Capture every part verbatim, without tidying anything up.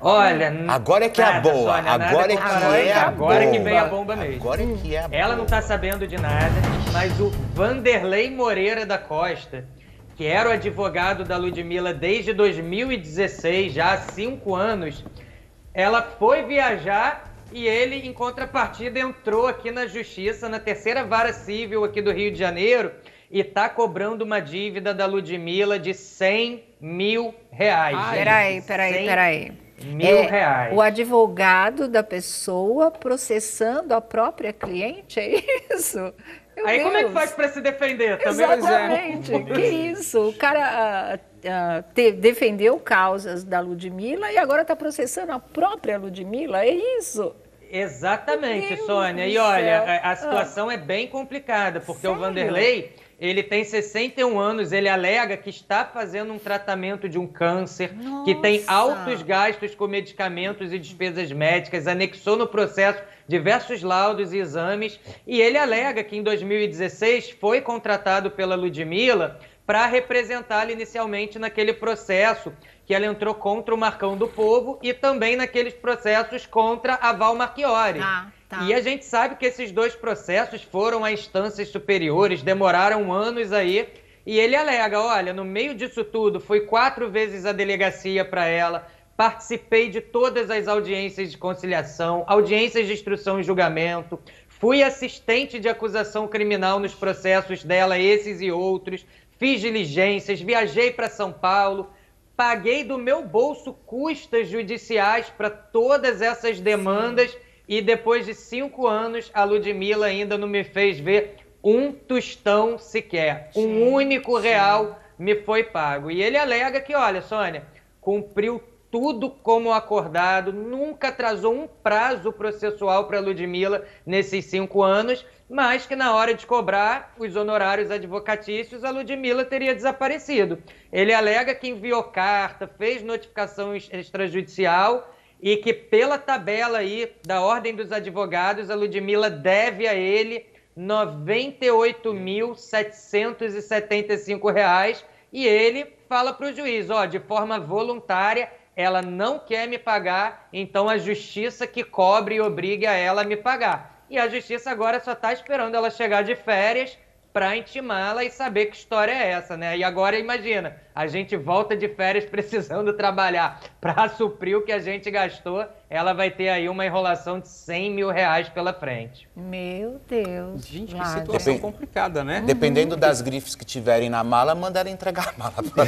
Olha, agora é que é a nada, boa. Sônia, agora é que é a agora boa. que vem a bomba mesmo. Agora é que é a boa. Ela não tá sabendo de nada, mas o Vanderlei Moreira da Costa, que era o advogado da Ludmilla desde dois mil e dezesseis, já há cinco anos, ela foi viajar e ele, em contrapartida, entrou aqui na Justiça, na terceira vara civil aqui do Rio de Janeiro, e tá cobrando uma dívida da Ludmilla de cem mil reais. Ah, gente. peraí, peraí, cem peraí. Mil É, reais. o advogado da pessoa processando a própria cliente, é isso? Meu Aí como é que Deus. faz para se defender também? Exatamente, que isso? O cara ah, ah, te- defendeu causas da Ludmilla e agora está processando a própria Ludmilla, é isso? Exatamente, Meu Deus Sônia. do E olha, céu. a, a situação é bem complicada, porque Sério? o Vanderlei, ele tem sessenta e um anos, ele alega que está fazendo um tratamento de um câncer, que tem Nossa. altos gastos com medicamentos e despesas médicas, anexou no processo diversos laudos e exames, e ele alega que em dois mil e dezesseis foi contratado pela Ludmilla para representá-la inicialmente naquele processo que ela entrou contra o Marcão do Povo e também naqueles processos contra a Val Marchiori. Tá, tá. E a gente sabe que esses dois processos foram a instâncias superiores, demoraram anos aí, e ele alega, olha, no meio disso tudo, fui quatro vezes à delegacia para ela, participei de todas as audiências de conciliação, audiências de instrução e julgamento, fui assistente de acusação criminal nos processos dela, esses e outros, fiz diligências, viajei para São Paulo, paguei do meu bolso custas judiciais para todas essas demandas. Sim. E depois de cinco anos, a Ludmilla ainda não me fez ver um tostão sequer. Sim, um único sim. real me foi pago. E ele alega que, olha, Sônia, cumpriu tudo como acordado, nunca atrasou um prazo processual para a Ludmilla nesses cinco anos, mas que na hora de cobrar os honorários advocatícios, a Ludmilla teria desaparecido. Ele alega que enviou carta, fez notificação extrajudicial e que pela tabela aí da Ordem dos Advogados, a Ludmilla deve a ele noventa e oito mil setecentos e setenta e cinco reais e ele fala para o juiz, ó, de forma voluntária, ela não quer me pagar, então a justiça que cobre e obrigue a ela a me pagar. E a justiça agora só está esperando ela chegar de férias para intimá-la e saber que história é essa, né? E agora, imagina, a gente volta de férias precisando trabalhar para suprir o que a gente gastou, ela vai ter aí uma enrolação de cem mil reais pela frente. Meu Deus. Gente, que Vlad. situação Depende- complicada, né? Dependendo das grifes que tiverem na mala, mandaram entregar a mala pra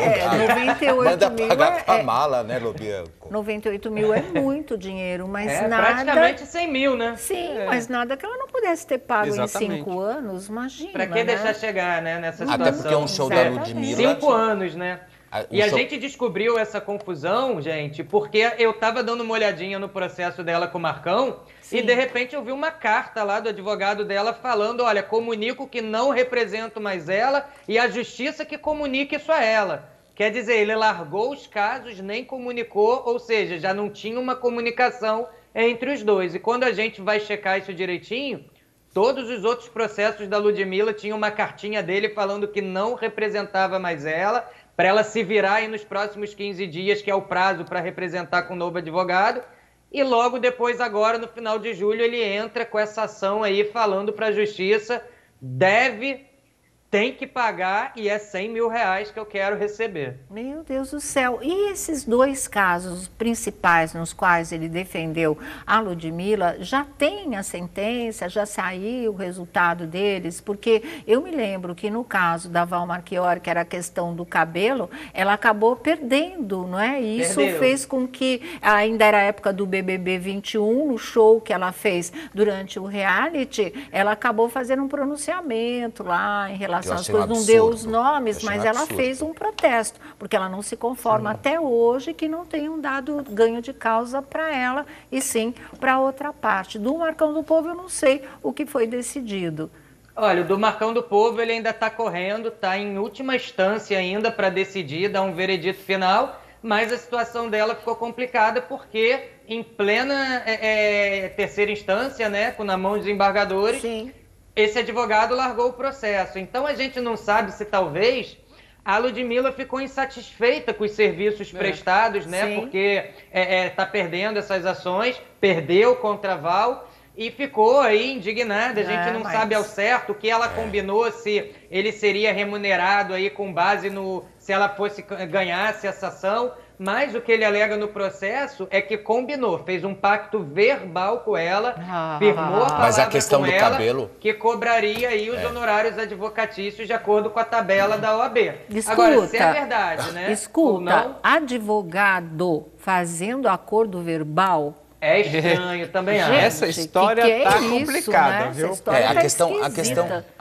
É, noventa e oito Manda mil pagar é- com a é- mala, né, Lobianco? noventa e oito mil é muito dinheiro, mas É nada... praticamente cem mil, né? Sim, mas nada que ela não pudesse ter pago Exatamente. em cinco anos, imagina, Pra que né? deixar chegar, né, nessa situação? Até porque um show da Exatamente. Ludmilla... Cinco anos, né? A- o E a show- gente descobriu essa confusão, gente, porque eu tava dando uma olhadinha no processo dela com o Marcão Sim. e de repente eu vi uma carta lá do advogado dela falando, olha, comunico que não represento mais ela e a justiça que comunique isso a ela. Quer dizer, ele largou os casos, nem comunicou, ou seja, já não tinha uma comunicação entre os dois. E quando a gente vai checar isso direitinho, todos os outros processos da Ludmilla tinham uma cartinha dele falando que não representava mais ela, para ela se virar aí nos próximos quinze dias, que é o prazo para representar com o novo advogado. E logo depois, agora, no final de julho, ele entra com essa ação aí falando para a justiça, deve, tem que pagar e é cem mil reais que eu quero receber. Meu Deus do céu. E esses dois casos principais nos quais ele defendeu a Ludmilla, já tem a sentença, já saiu o resultado deles? Porque eu me lembro que no caso da Val Marchiori, que era a questão do cabelo, ela acabou perdendo, não é? E isso Perdeu. fez com que, ainda era a época do B B B vinte e um, no show que ela fez durante o reality, ela acabou fazendo um pronunciamento lá em relação Eu às achei coisas, um não deu os absurdo. nomes, Eu achei mas um ela absurdo. fez um protesto, porque ela não se conforma até hoje que não tenham dado ganho de causa para ela, e sim para outra parte. Do Marcão do Povo eu não sei o que foi decidido. Olha, o do Marcão do Povo ele ainda está correndo, está em última instância ainda para decidir, dar um veredito final, mas a situação dela ficou complicada porque em plena é, é, terceira instância, né, com na mão dos embargadores, Sim. esse advogado largou o processo. Então a gente não sabe se talvez a Ludmilla ficou insatisfeita com os serviços é. prestados, né? Sim. Porque é, é, tá perdendo essas ações, perdeu contra a Val e ficou aí indignada. A gente é, não mas... sabe ao certo o que ela é. combinou, se ele seria remunerado aí com base no... se ela fosse ganhasse essa ação. Mas o que ele alega no processo é que combinou, fez um pacto verbal com ela, ah, firmou a palavra mas a questão com do ela, cabelo... que cobraria aí os é. honorários advocatícios de acordo com a tabela da O A B. Escuta, agora, se é verdade, né? Escuta, não, advogado fazendo acordo verbal... É estranho, também acho. Essa história que que é tá isso, complicada, né? viu? Essa história é, a tá questão, a questão,